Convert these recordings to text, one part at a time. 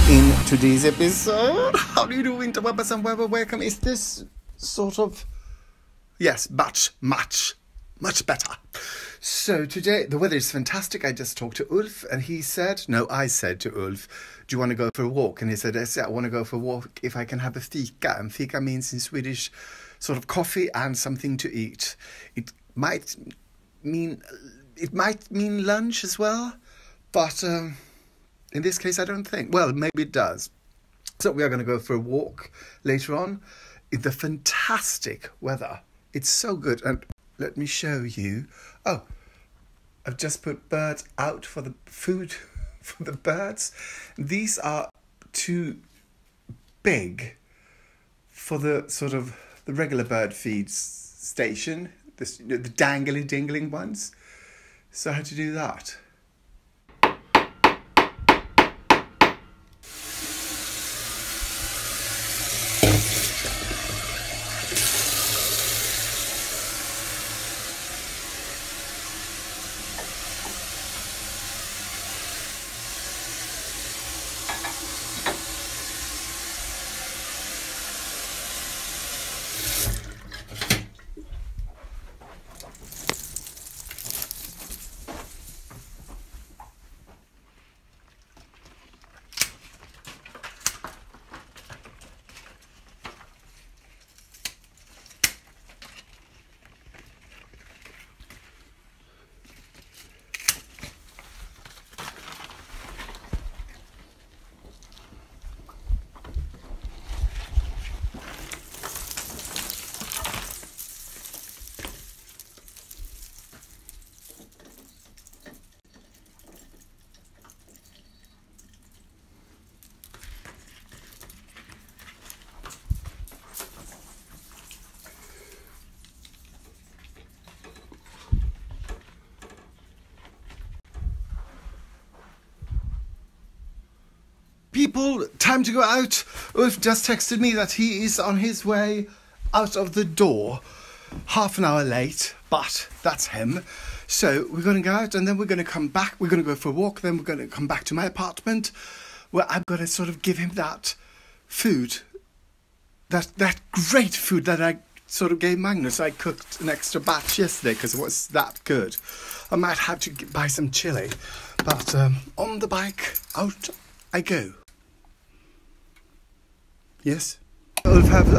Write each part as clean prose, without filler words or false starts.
In today's episode, how do you do, interwebbers and webber? Welcome. Is this sort of... Yes, much better. So today, the weather is fantastic. I just talked to Ulf and he said... No, I said to Ulf, do you want to go for a walk? And he said, yes, I want to go for a walk if I can have a fika. And fika means in Swedish sort of coffee and something to eat. It might mean lunch as well, but... in this case, I don't think. Well, maybe it does. So we are going to go for a walk later on in the fantastic weather. It's so good. And let me show you. Oh, I've just put birds out for the food for the birds. These are too big for the sort of the regular bird feed station. This, the dangly dingling ones. So how to do that? People, time to go out. Ulf just texted me that he is on his way out of the door. Half an hour late, but that's him. So we're going to go out and then we're going to come back. We're going to go for a walk. Then we're going to come back to my apartment where I'm going to sort of give him that food. That great food that I sort of gave Magnus. I cooked an extra batch yesterday because it was that good. I might have to buy some chili. But on the bike, out I go. Yes. Ulf has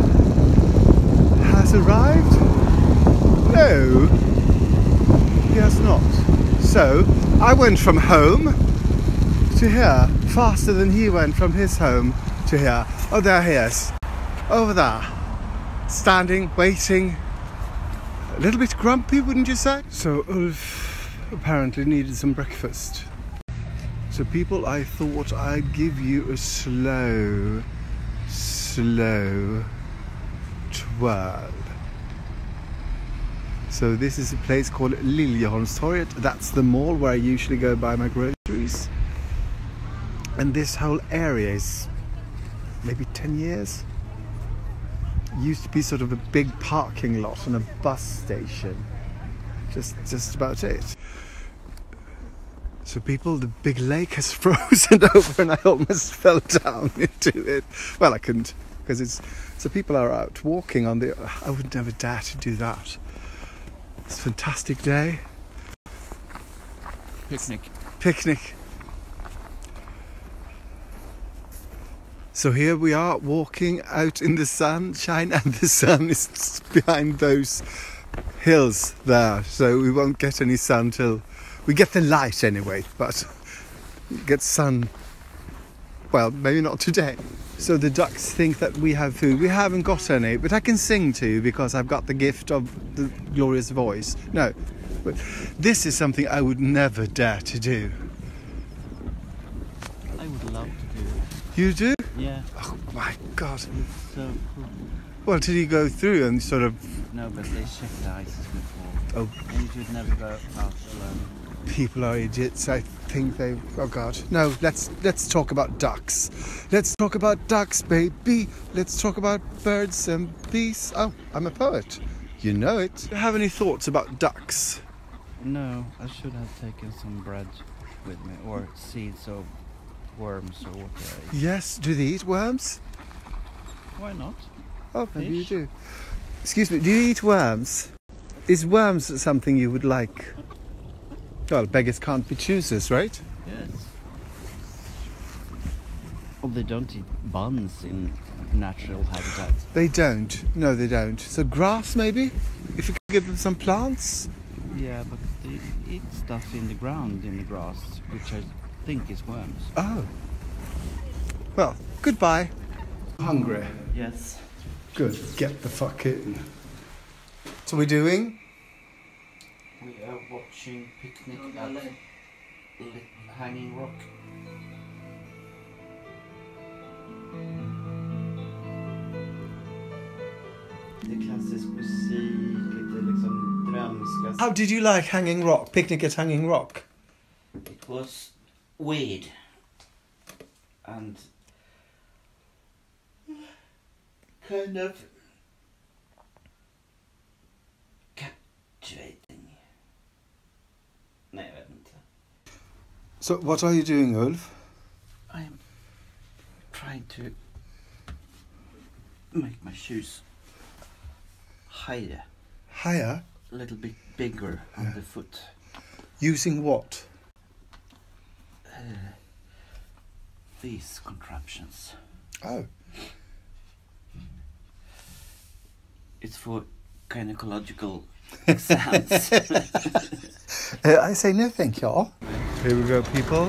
arrived? No, he has not. So, I went from home to here faster than he went from his home to here. Oh, there he is. Over there. Standing, waiting. A little bit grumpy, wouldn't you say? So, Ulf apparently needed some breakfast. So, people, I thought I'd give you a slow twirl. So this is a place called Liljeholmstorget. That's the mall where I usually go buy my groceries. And this whole area is maybe 10 years. Used to be sort of a big parking lot and a bus station. Just about it. So people, the big lake has frozen over and I almost fell down into it. Well, I couldn't, because it's... So people are out walking on the... I would never dare to do that. It's a fantastic day. Picnic. So here we are walking out in the sunshine and the sun is behind those hills there. So we won't get any sun till... We get the light anyway, but we get sun, well, maybe not today. So the ducks think that we have food. We haven't got any, but I can sing to you because I've got the gift of the glorious voice. No, but this is something I would never dare to do. I would love to do it. You do? Yeah. Oh my God. It's so cool. Well, did you go through and sort of... No, but they checked the ices before. Oh. And you should never go out alone. People are idiots. I think they... Oh God. No, let's talk about ducks. Let's talk about ducks, baby. Let's talk about birds and bees. Oh, I'm a poet. You know it. Do you have any thoughts about ducks? No, I should have taken some bread with me, or seeds of worms or what they Yes, do they eat worms? Why not? Oh, maybe you Fish. do. Excuse me, do you eat worms? Is worms something you would like? Well, beggars can't be choosers, right? Yes. Oh, they don't eat buns in natural habitats. They don't. No, they don't. So grass, maybe? If you could give them some plants? Yeah, but they eat stuff in the ground, in the grass, which I think is worms. Oh. Well, goodbye. Hungry. Yes. Good. Get the fuck in. So we're doing? We are watching Picnic at Hanging Rock. Det är klassisk musik, lite liksom drömska. How did you like Hanging Rock? Picnic at Hanging Rock? It was weird and kind of captivating. Nej, jag vet inte. So what are you doing, Ulf? I'm trying to make my shoes higher, Higher? a little bit bigger on the foot. Using what? These contraptions. Oh. It's for gynecological exams. I say no thank you. Here we go, people.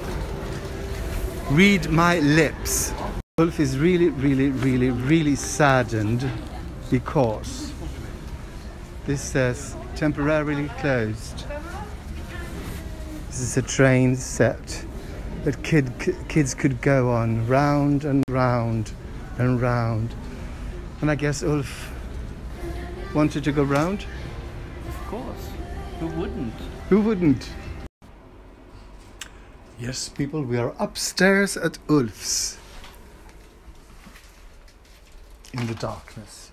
Read my lips. Ulf is really saddened because this says temporarily closed. This is a train set that kids could go on round and round and round. And I guess Ulf wanted to go round. Of course. Who wouldn't? Who wouldn't? Yes, people, we are upstairs at Ulf's. In the darkness.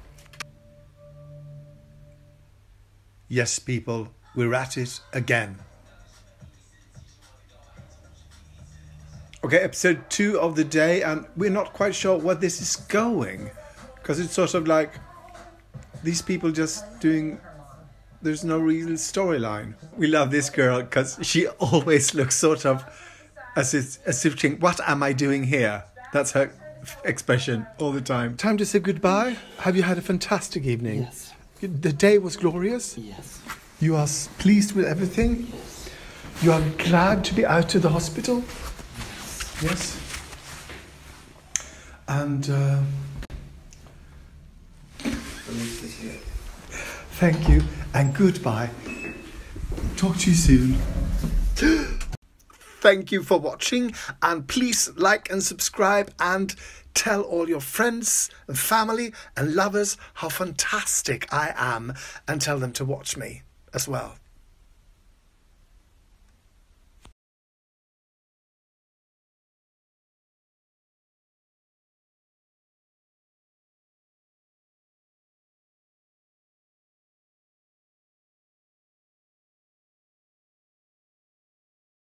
Yes, people, we're at it again. Okay, episode 2 of the day, and we're not quite sure where this is going. Because it's sort of like these people just doing... There's no real storyline. We love this girl because she always looks sort of as if she, what am I doing here? That's her expression all the time. Time to say goodbye. Have you had a fantastic evening? Yes. The day was glorious. Yes. You are pleased with everything. Yes. You are glad to be out of the hospital. Yes. And thank you and goodbye. Talk to you soon. Thank you for watching, and please like and subscribe and tell all your friends and family and lovers how fantastic I am, and tell them to watch me as well.